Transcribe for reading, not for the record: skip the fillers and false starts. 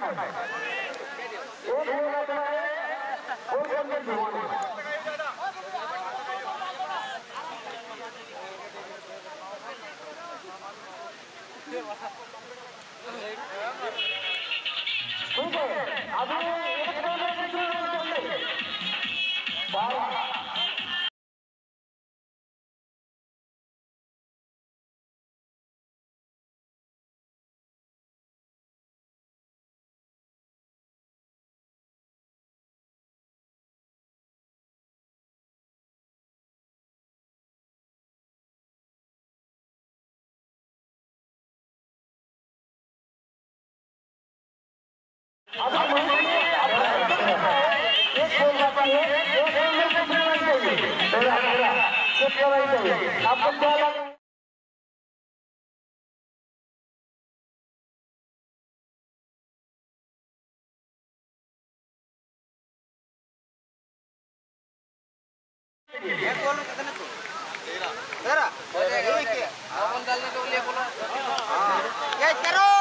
आपको क्या लगा? तेरा तेरा एक है अपन डालने के लिए बोला हां ये करो